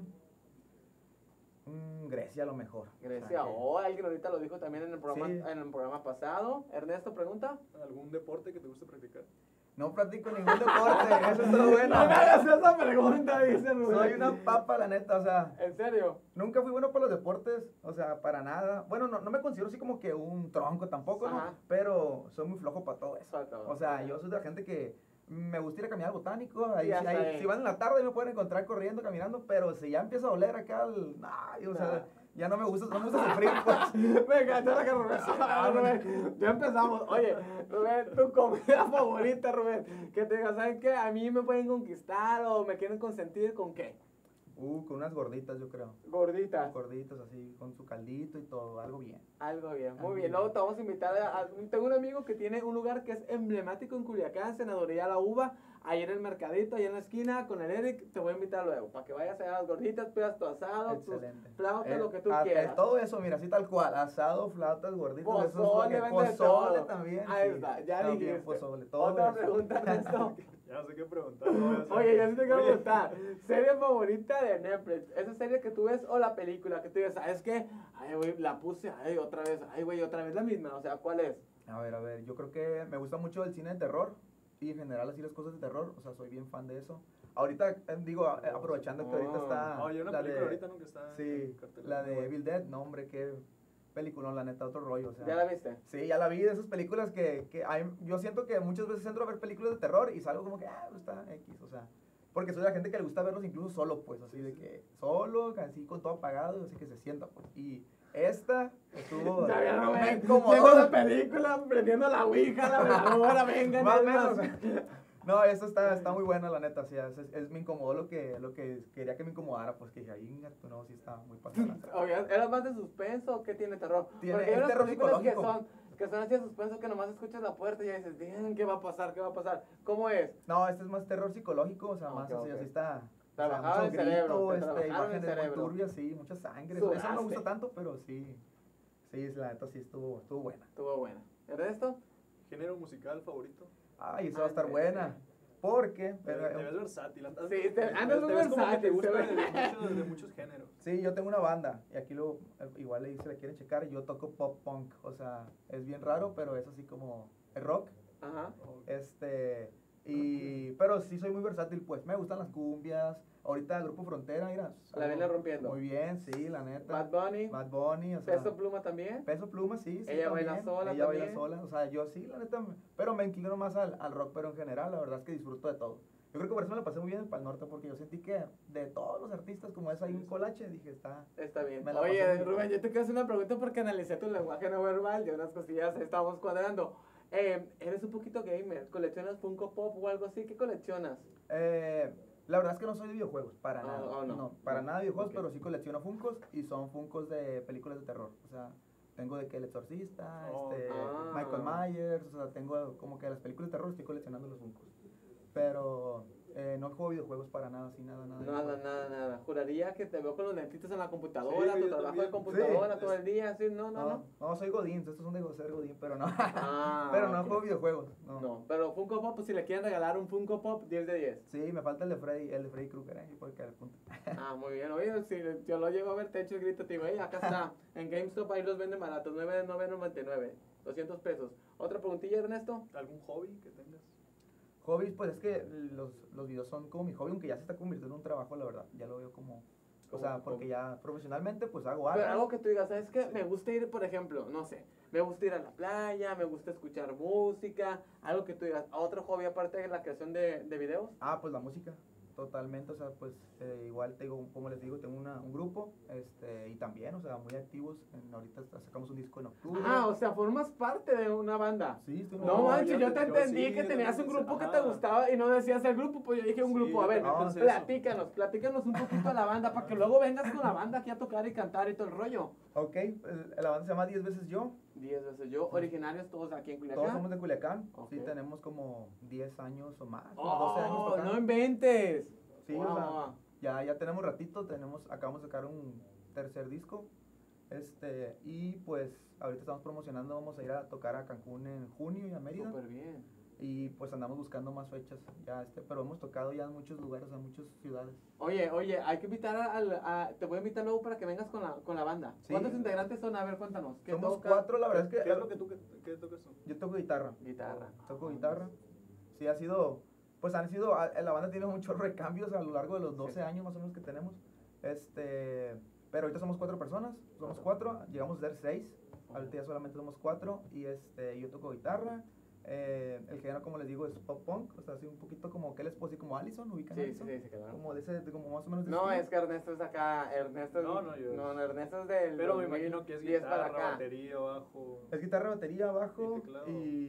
Grecia a lo mejor. Grecia. O sea, que- Oh, alguien ahorita lo dijo también en el programa, Sí. en el programa pasado. Ernesto, pregunta. ¿Algún deporte que te guste practicar? No practico ningún deporte, eso está bueno. No me hagas esa pregunta, dice Rubén. Soy una papa, la neta, o sea, ¿En serio? nunca fui bueno para los deportes, o sea, para nada. Bueno, no me considero así como que un tronco tampoco, ¿no? Ajá. Pero soy muy flojo para todo eso. Para todo. O sea, yo soy de la gente que me gusta ir a caminar al botánico, ahí, Sí, hasta ahí. si van en la tarde me pueden encontrar corriendo, caminando, pero si ya empiezo a oler acá, o sea, ya no me gusta sufrir, pues. Venga, ya la que Rubén. Ah, Rubén, ya empezamos. Oye, Rubén, tu comida favorita, Rubén. Que te digas, ¿saben qué? A mí me pueden conquistar o me quieren consentir con qué. Con unas gorditas, yo creo. Gorditas. Gorditas así, con su caldito y todo, algo bien. Algo bien, Algo muy bien. bien. Luego te vamos a invitar tengo un amigo que tiene un lugar que es emblemático en Culiacán, Senaduría La Uva, ahí en el mercadito, ahí en la esquina, con el Eric. Te voy a invitar luego, para que vayas a las gorditas, pidas tu asado, tus Excelente. flautas, lo que tú Ah, quieras. todo eso, mira, así tal cual, asado, flautas, gorditas, eso es lo Pozole, que- vende pozole todo. también. Ahí sí, está, ya también dijiste. pozole, todo Otra eso. pregunta, Ernesto. Ya no sé qué preguntar. no voy a hacer- Oye, ya sí te quiero Oye, preguntar. ¿Serie favorita de Netflix? Esa serie que tú ves o la película que tú dices, ¿sabes qué? Ay, güey, la puse, ay, otra vez, ay, güey, otra vez la misma. O sea, ¿cuál es? A ver, yo creo que me gusta mucho el cine de terror y en general así las cosas de terror, o sea, soy bien fan de eso. Ahorita, aprovechando que ahorita está No, yo una la película de, ahorita nunca está sí, en cartelera. la de Evil Dead, no hombre, qué peliculón, la neta, otro rollo, o sea. ¿Ya la viste? Sí, ya la vi, de esas películas yo siento que muchas veces entro a ver películas de terror y salgo como que, pues está X, o sea, porque soy de la gente que le gusta verlos incluso solo, pues, así de que solo, así con todo apagado, así que se sienta, pues, y esta estuvo, Ya vi, me Rubén. incomodó. Llegó la película, prendiendo la ouija, la mejor, venga. Más o ya menos. No, eso está muy buena, la neta, sí, me incomodó lo que quería que me incomodara, pues que dije, ay, no, sí está muy pasada. Oye, ¿era más de suspenso o qué tiene terror? Tiene- Porque hay es unas terror películas psicológico. que son así de suspenso que nomás escuchas la puerta y ya dices, "Bien, ¿qué va a pasar? ¿Qué va a pasar? ¿Cómo es? No, este es más terror psicológico, o sea, Ok, más así, ok. así está. Trabajaron mucho el cerebro, grito, te trabajaron el imágenes muy cerebro. turbias, sí, mucha sangre. Sudaste. Eso no me gusta tanto, pero sí. Sí, la neta sí estuvo buena. Estuvo buena. ¿Ernesto? ¿Género musical favorito? Ay, esa va a estar buena. Porque... Te ves versátil. Andas, Sí, andas muy ves como que te versátil, gusta se ve. de muchos géneros. Sí, yo tengo una banda y aquí igual ahí se la quieren checar. Yo toco pop punk, o sea, es bien raro, pero es así como el rock. Ajá. Pero sí soy muy versátil, pues me gustan las cumbias. Ahorita Grupo Frontera, mira. La viene rompiendo. Muy bien, sí, la neta. Bad Bunny. o sea, Peso Pluma también. Peso Pluma, sí. Ella baila también. sola Ella también. baila sola, o sea, yo sí, la neta, pero me inclino más al rock, pero en general, la verdad es que disfruto de todo. Yo creo que por eso me la pasé muy bien en Pal Norte, porque yo sentí que de todos los artistas, como es ahí un colache, dije, Está bien. me la pasé Oye, muy bien. Rubén, yo te quiero hacer una pregunta porque analicé tu lenguaje no verbal y unas cosillas estábamos cuadrando. Eres un poquito gamer, ¿coleccionas Funko Pop o algo así? ¿Qué coleccionas? La verdad es que no soy de videojuegos, para nada. No. Para nada de videojuegos, Ok. pero sí colecciono Funkos y son Funkos de películas de terror. O sea, tengo de que El Exorcista, Michael Myers, o sea, tengo como que las películas de terror estoy coleccionando los Funkos. Pero no juego videojuegos para nada, así nada. Nada. Juraría que te veo con los lentitos en la computadora, Sí, tu yo trabajo también. de computadora Sí. todo el día, así, no. No, soy Godín, estos son de ser Godín, pero no. Ah, pero no ok. juego videojuegos, no. No, pero Funko Pop, pues si le quieren regalar un Funko Pop, 10 de 10. Sí, me falta el de Freddy Krueger, porque al punto. Ah, muy bien. Oye, si yo lo llego a ver, te echo el grito, te digo, acá está. En GameStop ahí los venden baratos, 9.99, 200 pesos. ¿Otra preguntilla, Ernesto? ¿Algún hobby que tengas? Hobbies, pues es que los videos son como mi hobby, aunque ya se está convirtiendo en un trabajo, la verdad. Ya lo veo como, o sea, porque ya profesionalmente pues hago Pero algo. algo que tú digas, ¿sabes qué? Me gusta ir, por ejemplo, no sé, me gusta ir a la playa, me gusta escuchar música, algo que tú digas, otro hobby aparte de la creación de videos. Ah, pues la música, totalmente, o sea, pues igual tengo, como les digo, tengo un grupo, y también, o sea, muy activos, ahorita sacamos un disco en octubre. Ah, o sea, formas parte de una banda. Sí, estoy en No un- manches, yo te yo entendí sí, que yo tenías un también grupo que pensé, te gustaba y no decías el grupo, pues yo dije un Sí, grupo. A yo ver, también pensé platícanos un poquito de la banda para que luego vengas con la banda aquí a tocar y cantar y todo el rollo. Ok, la banda se llama 10 veces yo, 10 veces yo, originarios todos aquí en todos Culiacán. somos de Culiacán, Ok. sí, tenemos como 10 años o más, como 12 años Oh, tocando. no inventes. Sí, Wow, o sea, wow. ya tenemos ratito, acabamos de sacar un tercer disco, y pues ahorita estamos promocionando, vamos a ir a tocar a Cancún en junio y a Mérida, Súper bien. y pues andamos buscando más fechas, ya pero hemos tocado ya en muchos lugares, en muchas ciudades. Oye, hay que invitar te voy a invitar luego para que vengas con la banda. Sí. ¿Cuántos integrantes son? A ver, cuéntanos. ¿Qué Somos toca? 4, la verdad es que ¿Qué es lo que tú qué tocas tú? yo toco guitarra, Guitarra. toco guitarra, sí la banda tiene muchos recambios a lo largo de los 12 años más o menos que tenemos, pero ahorita somos 4 personas, somos 4, llegamos a ser 6, ahorita ya solamente somos 4, y yo toco guitarra, el género como les digo es pop punk, o sea, así un poquito como, ¿qué les puedo decir? Como Allison, ¿ubican Sí, Allison? sí, claro. Como como más o menos de No, estilo. es que Ernesto es acá. Ernesto es, No, Ernesto es del. Pero me imagino que es 2010 para guitarra, acá. batería, bajo. Es guitarra, batería, bajo Y teclado.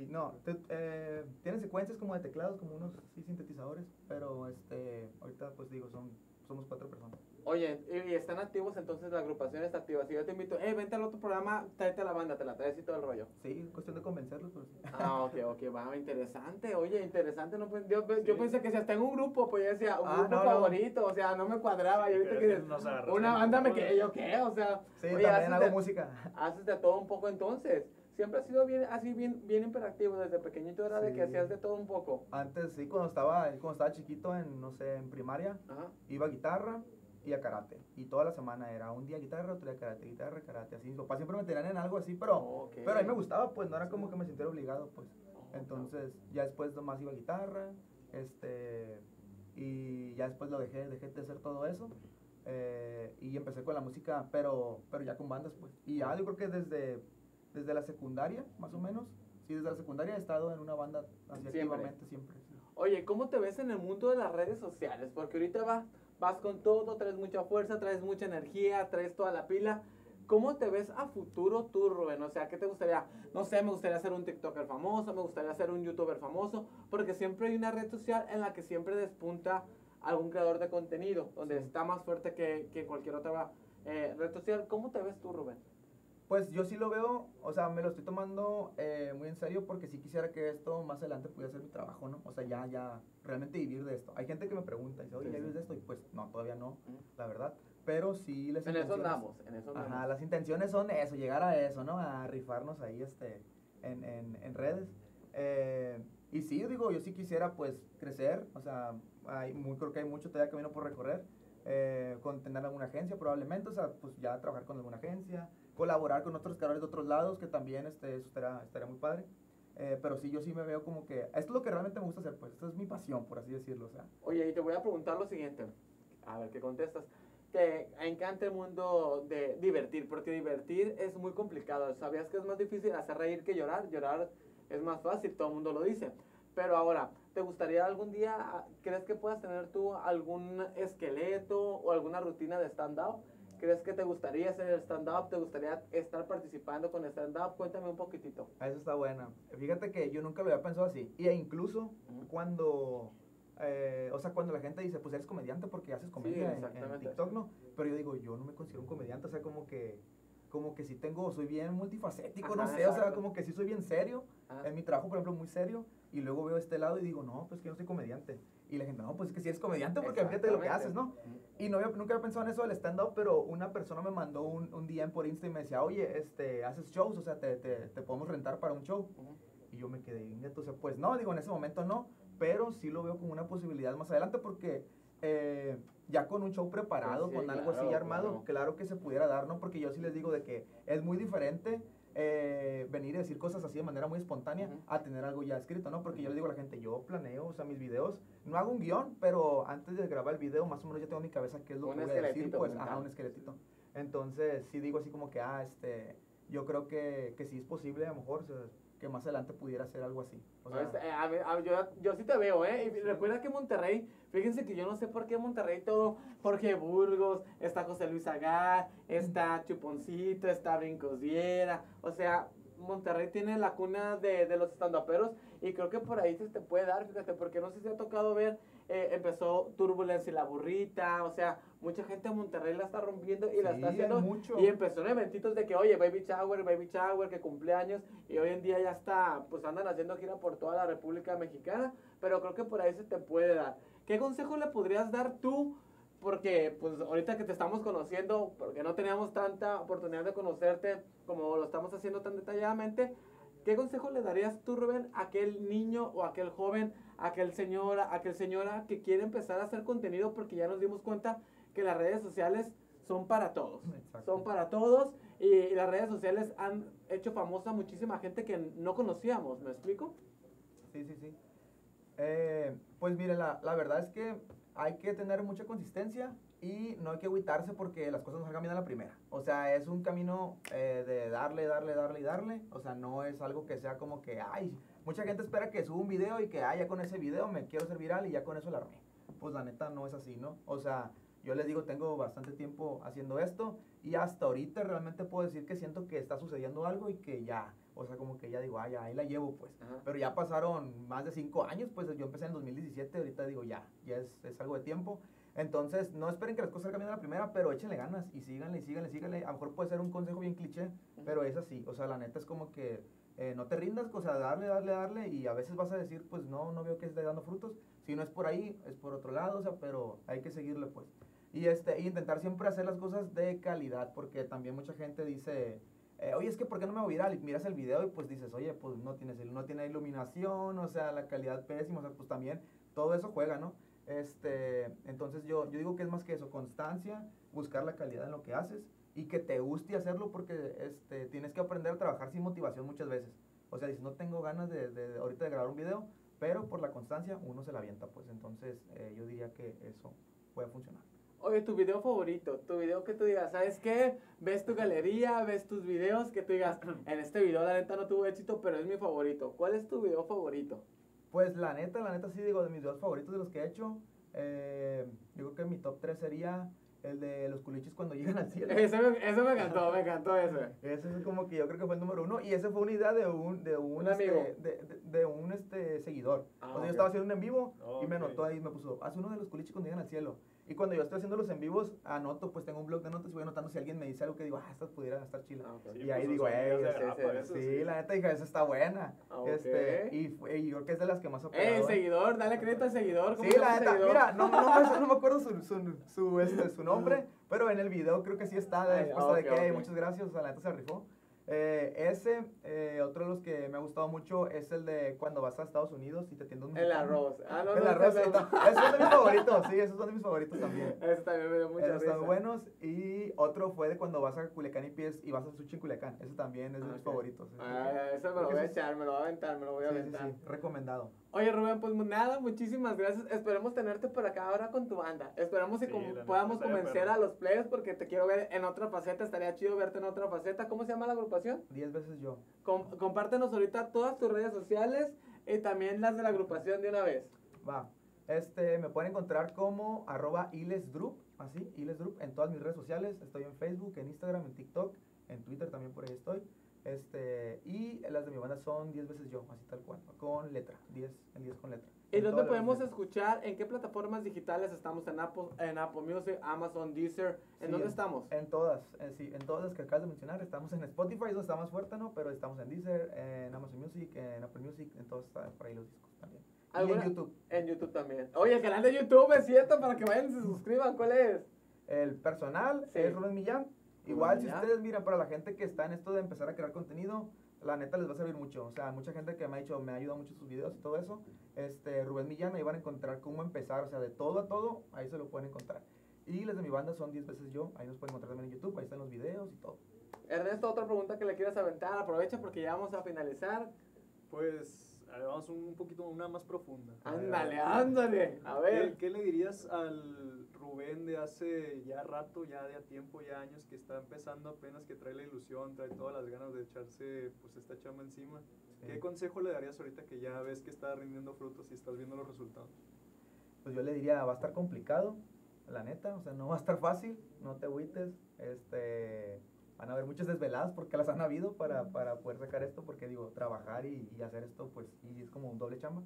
tiene secuencias como de teclados, como unos sí, sintetizadores, pero ahorita pues digo, somos 4 personas. Oye, y están activos entonces la agrupación está activa. Si yo te invito, vente al otro programa, tráete a la banda, te la traes y todo el rollo. Sí, cuestión de convencerlos, pero sí. Ah, ok, va, interesante. Oye, interesante. No, pues, yo pensé que si hasta en un grupo, pues yo decía, un grupo no. favorito, o sea, no me cuadraba. Y ahorita que nos agarras una en banda me curva. quedé, ¿yo qué? O sea, Sí, oye, también hago música. haces de todo un poco entonces. Siempre has sido bien imperactivo desde pequeñito, era de Sí. que hacías de todo un poco. Antes sí, cuando estaba chiquito, no sé, en primaria, Ajá. iba a guitarra y a karate. Y toda la semana era un día guitarra, otro día karate, guitarra, karate, así. Mis papás siempre me tenían en algo así, pero Ok. a mí me gustaba, pues no era como que me sintiera obligado, pues. Oh, Entonces, ya después nomás iba a guitarra, y ya después dejé de hacer todo eso. Y empecé con la música, pero ya con bandas, pues. Y ya yo creo que desde la secundaria, más o menos, sí, desde la secundaria he estado en una banda así Siempre. activamente, siempre. Sí. Oye, ¿cómo te ves en el mundo de las redes sociales? Porque ahorita vas con todo, traes mucha fuerza, traes mucha energía, traes toda la pila. ¿Cómo te ves a futuro tú, Rubén? O sea, ¿qué te gustaría? No sé, me gustaría ser un TikToker famoso, me gustaría ser un YouTuber famoso, porque siempre hay una red social en la que siempre despunta algún creador de contenido, donde Sí. está más fuerte que cualquier otra red social. ¿Cómo te ves tú, Rubén? Pues yo sí lo veo, o sea, me lo estoy tomando muy en serio porque sí quisiera que esto más adelante pudiera ser mi trabajo, ¿no? O sea, ya realmente vivir de esto. Hay gente que me pregunta y dice, oye, Sí, ¿ya sí. vives de esto? Y pues no, todavía no, la verdad. pero sí les En eso andamos, en eso andamos. Ajá, las intenciones son eso, llegar a eso, ¿no? A rifarnos ahí en redes. Y sí, digo, yo sí quisiera pues crecer, o sea, creo que hay mucho todavía camino por recorrer, con tener alguna agencia probablemente, o sea, pues ya trabajar con alguna agencia, colaborar con otros creadores de otros lados, que también eso estaría muy padre. Pero sí, yo sí me veo como que, esto es lo que realmente me gusta hacer, pues, esto es mi pasión, por así decirlo, o sea. Oye, y te voy a preguntar lo siguiente, a ver qué contestas. Te encanta el mundo de divertir, porque divertir es muy complicado. ¿Sabías que es más difícil hacer reír que llorar? Llorar es más fácil, todo el mundo lo dice. Pero ahora, ¿te gustaría algún día, crees que puedas tener tú algún esqueleto o alguna rutina de stand-up? ¿Crees que te gustaría hacer stand-up? ¿Te gustaría estar participando con stand-up? Cuéntame un poquitito. Eso está buena. Fíjate que yo nunca lo había pensado así. Y incluso cuando, o sea, cuando la gente dice, pues eres comediante porque haces comedia en TikTok, ¿no? Pero yo digo, yo no me considero un comediante, o sea, como que sí soy bien multifacético, Ajá, no sé, exacto. o sea, como que sí soy bien serio. Ajá. En mi trabajo, por ejemplo, muy serio. Y luego veo este lado y digo, no, pues que no soy comediante. Y la gente, no, pues es que sí eres comediante porque fíjate lo que haces, ¿no? Y nunca había pensado en eso del stand-up, pero una persona me mandó un DM por Insta y me decía, oye, haces shows, o sea, te podemos rentar para un show. Y yo me quedé, o sea, pues no, digo, en ese momento no, pero sí lo veo como una posibilidad más adelante porque ya con un show preparado, Sí, con algo así ya armado, claro que se pudiera dar, ¿no? Porque yo sí les digo de que es muy diferente venir a decir cosas así de manera muy espontánea a tener algo ya escrito, ¿no? Porque yo le digo a la gente, yo planeo, o sea, mis videos, no hago un guión, pero antes de grabar el video, más o menos ya tengo en mi cabeza qué es lo que voy a decir, pues, un esqueletito. Entonces, sí digo así como que, yo creo que sí es posible, a lo mejor, o sea, que más adelante pudiera hacer algo así. O sea, yo sí te veo, ¿eh? Y recuerda que Monterrey, fíjense que yo no sé por qué Monterrey todo, Jorge Burgos, está José Luis Agar, está Chuponcito, está Brincos Viera, o sea, Monterrey tiene la cuna de los estandoperos y creo que por ahí se te puede dar, fíjate, porque no sé si ha tocado ver, empezó Turbulence y La Burrita, o sea, mucha gente de Monterrey la está rompiendo y la está haciendo, mucho. y empezó en eventitos de que, oye, baby shower, que cumpleaños, y hoy en día ya está, pues andan haciendo gira por toda la República Mexicana, pero creo que por ahí se te puede dar. ¿Qué consejo le podrías dar tú? Porque pues ahorita que te estamos conociendo, porque no teníamos tanta oportunidad de conocerte como lo estamos haciendo tan detalladamente, ¿qué consejo le darías tú, Rubén, a aquel niño o aquel joven, aquel señora que quiere empezar a hacer contenido? Porque ya nos dimos cuenta que las redes sociales son para todos. Exacto. Son para todos y las redes sociales han hecho famosa a muchísima gente que no conocíamos, ¿me explico? Sí. Pues mire, la verdad es que hay que tener mucha consistencia y no hay que agüitarse porque las cosas no salgan bien a la primera. O sea, es un camino de darle. O sea, no es algo que sea como que, mucha gente espera que suba un video y que, ya con ese video me quiero hacer viral y ya con eso la armé. Pues la neta no es así, ¿no? O sea, yo les digo, tengo bastante tiempo haciendo esto y hasta ahorita realmente puedo decir que siento que está sucediendo algo y que ya, o sea, como que ya digo, ya, ahí la llevo, pues. Ajá. Pero ya pasaron más de 5 años, pues yo empecé en 2017, ahorita digo, ya es algo de tiempo. Entonces, no esperen que las cosas salgan bien a la primera, pero échenle ganas y síganle. A lo mejor puede ser un consejo bien cliché, pero es así. O sea, la neta es como que no te rindas, o sea, darle, y a veces vas a decir, pues no veo que esté dando frutos. Si no es por ahí, es por otro lado, o sea, pero hay que seguirle, pues. Y intentar siempre hacer las cosas de calidad, porque también mucha gente dice, oye, es que ¿por qué no me voy viral? Y miras el video y pues dices, oye, pues no tiene iluminación, o sea, la calidad pésima, o sea, pues también todo eso juega, ¿no? Entonces yo digo que es más que eso, constancia, buscar la calidad en lo que haces y que te guste hacerlo porque tienes que aprender a trabajar sin motivación muchas veces. O sea, dices, no tengo ganas de ahorita de grabar un video, pero por la constancia uno se la avienta, pues. Entonces yo diría que eso puede funcionar. Oye, tu video favorito, tu video que tú digas, ¿sabes qué? Ves tu galería, ves tus videos, que tú digas, en este video la neta no tuvo éxito, pero es mi favorito. ¿Cuál es tu video favorito? Pues la neta sí digo, de mis videos favoritos de los que he hecho, yo creo que mi top 3 sería el de los culichis cuando llegan al cielo. Eso me encantó ese. Ese es como que yo creo que fue el número 1 y ese fue una idea de un amigo. de un seguidor. Ah, O sea, ok. yo estaba haciendo un en vivo y me Ok. anotó ahí, me puso, haz uno de los culichis cuando llegan al cielo. Y cuando yo estoy haciendo los en vivos, anoto, pues tengo un blog de notas y voy anotando si alguien me dice algo que digo, esta pudiera estar chila. Ah, ok. Sí, Y ahí pues, digo, sus amigas de sí, grapa, sí, eso sí, la neta dije, esa está buena. Ah, ok. Y yo creo que es de las que más ha pegado. El seguidor, dale crédito al seguidor. ¿Cómo Sí, se llama la el neta, seguidor? mira, no me acuerdo su nombre, pero en el video creo que sí está, Ay, después de ok, que, ok. muchas gracias, la neta se rifó. Otro de los que me ha gustado mucho es el de cuando vas a Estados Unidos y te atiende un El mexicano. arroz. Ah, no, El no, arroz, ese no. esos son de mis favoritos, sí, esos son de mis favoritos también. Ese también me dio mucha Esos risa. están buenos. Y otro fue de cuando vas a Culiacán y vas a Sushi en Culiacán. Ese también es de Ah, mis ok. favoritos. Ese me lo voy a echar, me lo voy a aventar, me lo voy a Sí, sí, aventar. sí, recomendado. Oye, Rubén, pues nada, muchísimas gracias. Esperemos tenerte por acá ahora con tu banda. Esperamos que Sí, la neta, podamos estaría convencer perro. a los players porque te quiero ver en otra faceta. Estaría chido verte en otra faceta. ¿Cómo se llama la agrupación? 10 veces yo. Compártenos ahorita todas tus redes sociales y también las de la agrupación de una vez. Va. Me pueden encontrar como @ilesdrup, así, ilesdrup, en todas mis redes sociales. Estoy en Facebook, en Instagram, en TikTok, en Twitter también por ahí estoy. Y las de mi banda son 10 veces yo, así tal cual, con letra, el 10 con letra. ¿Y En dónde todas las podemos letras. escuchar? ¿En qué plataformas digitales estamos? En Apple Music, Amazon, Deezer. ¿En Sí, dónde estamos? En todas, sí, en todas las que acabas de mencionar. Estamos en Spotify, es donde está más fuerte, ¿no? Pero estamos en Deezer, en Amazon Music, en Apple Music, en todos están por ahí los discos también. Y ¿Alguna? en YouTube. En YouTube también. Oye, el canal de YouTube es cierto para que vayan y se suscriban. ¿Cuál es? El personal Sí. es Rubén Millán. Rubén Igual, si Millán. ustedes miran, para la gente que está en esto de empezar a crear contenido, la neta les va a servir mucho. O sea, mucha gente que me ha dicho, me ha ayudado mucho sus videos y todo eso. Rubén Millán, ahí van a encontrar cómo empezar. O sea, de todo a todo, ahí se lo pueden encontrar. Y las de mi banda son 10 veces yo. Ahí nos pueden encontrar también en YouTube. Ahí están los videos y todo. Ernesto, otra pregunta que le quieras aventar. Aprovecha porque ya vamos a finalizar. Pues, a ver, vamos un poquito, una más profunda. Ándale, ándale. A ver. ¿Qué le dirías al Rubén de hace ya rato, ya de a tiempo, ya años, que está empezando apenas, que trae la ilusión, trae todas las ganas de echarse pues esta chamba encima? Sí. ¿Qué consejo le darías ahorita que ya ves que está rindiendo frutos y estás viendo los resultados? Pues yo le diría, va a estar complicado, la neta. O sea, no va a estar fácil. No te agüites. Van a haber muchas desveladas porque las han habido para poder sacar esto, porque digo, trabajar y hacer esto, pues, y es como un doble chamba.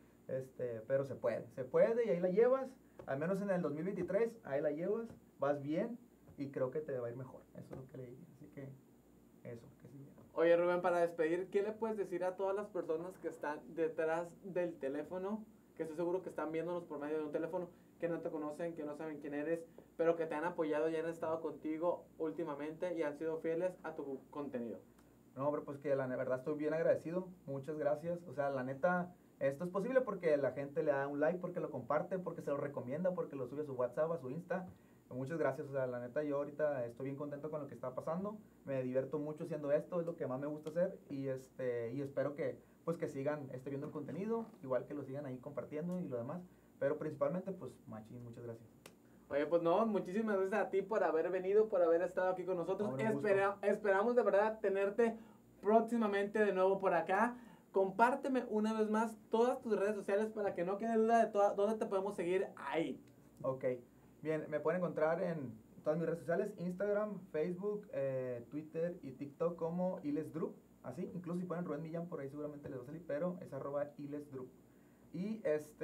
Pero se puede y ahí la llevas, al menos en el 2023, ahí la llevas, vas bien y creo que te va a ir mejor. Eso es lo que le diría, así que eso, que sí. Oye, Rubén, para despedir, ¿qué le puedes decir a todas las personas que están detrás del teléfono? Que estoy seguro que están viéndonos por medio de un teléfono, que no te conocen, que no saben quién eres, pero que te han apoyado y han estado contigo últimamente y han sido fieles a tu contenido. No, hombre, pues que la verdad estoy bien agradecido, muchas gracias. O sea, la neta, esto es posible porque la gente le da un like, porque lo comparte, porque se lo recomienda, porque lo sube a su WhatsApp, a su Insta. Muchas gracias, o sea, la neta yo ahorita estoy bien contento con lo que está pasando, me divierto mucho haciendo esto, es lo que más me gusta hacer y espero que pues que sigan viendo el contenido, igual que lo sigan ahí compartiendo y lo demás, pero principalmente pues machín, muchas gracias. Oye, pues no, muchísimas gracias a ti por haber venido, por haber estado aquí con nosotros. Hombre, un gusto. Esperamos de verdad tenerte próximamente de nuevo por acá. Compárteme una vez más todas tus redes sociales para que no quede duda de dónde te podemos seguir ahí. Ok, bien, me pueden encontrar en todas mis redes sociales, Instagram, Facebook, Twitter y TikTok como ilesdrup, así, incluso si ponen Rubén Millán por ahí seguramente les va a salir, pero es @ilesdrup. Y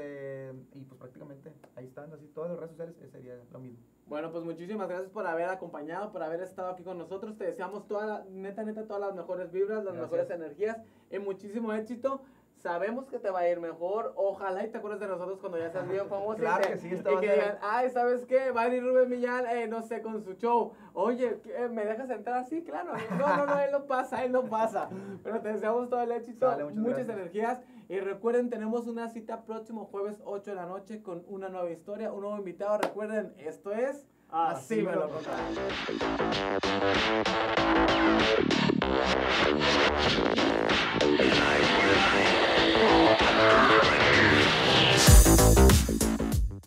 pues prácticamente ahí están, así todas las redes sociales, sería lo mismo. Bueno, pues muchísimas gracias por haber acompañado, por haber estado aquí con nosotros. Te deseamos neta, todas las mejores vibras, las Gracias. mejores energías y muchísimo éxito. Sabemos que te va a ir mejor. Ojalá y te acuerdes de nosotros cuando ya seas bien famoso. Claro y que sí, y que digan, ay, ¿sabes qué? Va a ir Rubén Millán, no sé, con su show. Oye, ¿me dejas entrar así? Claro. No, él no pasa. Pero te deseamos todo el éxito, Sale, muchas muchas gracias. energías. Y recuerden, tenemos una cita próximo jueves 8 de la noche con una nueva historia, un nuevo invitado. Recuerden, esto es Así me lo contaron. And I